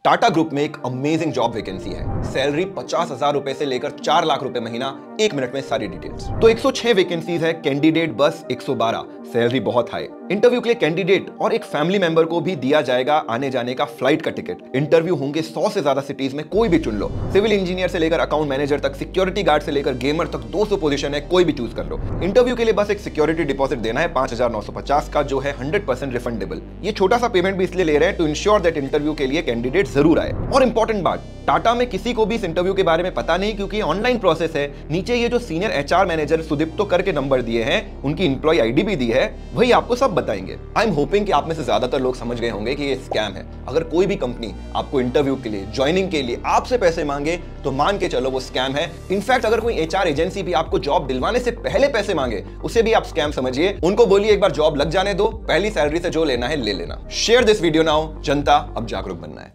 Tata group में एक amazing job vacancy है। सैलरी 50,000 रुपए से लेकर 4 लाख रुपए महीना। 1 मिनट में सारी डिटेल्स। तो 106 वैकेंसीज है, कैंडिडेट बस 112। सैलरी बहुत हाई। इंटरव्यू के लिए कैंडिडेट और एक फैमिली मेंबर को भी दिया जाएगा आने जाने का फ्लाइट का टिकट। इंटरव्यू होंगे 100 से ज्यादा सिटीज में, कोई भी चुन लो। सिविल इंजीनियर से लेकर अकाउंट मैनेजर तक, सिक्योरिटी गार्ड से लेकर गेमर तक 200 पोजीशन है, कोई भी चूज कर लो। इंटरव्यू के लिए बस एक सिक्योरिटी डिपॉजिट देना है 5,950 का, जो है 100% रिफंडेबल। ये छोटा सा पेमेंट भी इसलिए ले रहे हैं टू इंश्योर दैट इंटरव्यू के लिए कैंडिडेट जरूर आए। और इंपॉर्टेंट बात, टाटा में किसी को भी इस इंटरव्यू के बारे में पता नहीं, क्योंकि ऑनलाइन प्रोसेस है। नीचे ये जो सीनियर एचआर मैनेजर सुदीप्तो करके नंबर दिए हैं, उनकी इंप्लॉय आईडी भी दी है, वही आपको सब बताएंगे। आई एम होपिंग कि आप में से ज्यादातर लोग समझ गए होंगे कि ये स्कैम है। अगर कोई भी कंपनी आपको इंटरव्यू के लिए, ज्वाइनिंग के लिए आपसे पैसे मांगे तो मान के चलो वो स्कैम है। इनफैक्ट अगर कोई एचआर एजेंसी भी आपको जॉब दिलवाने से पहले पैसे मांगे, उसे भी आप स्कैम समझिए। उनको बोलिए एक बार जॉब लग जाने दो, पहली सैलरी से जो लेना है ले लेना। Share this video now. जनता अब जागरूक बनना है।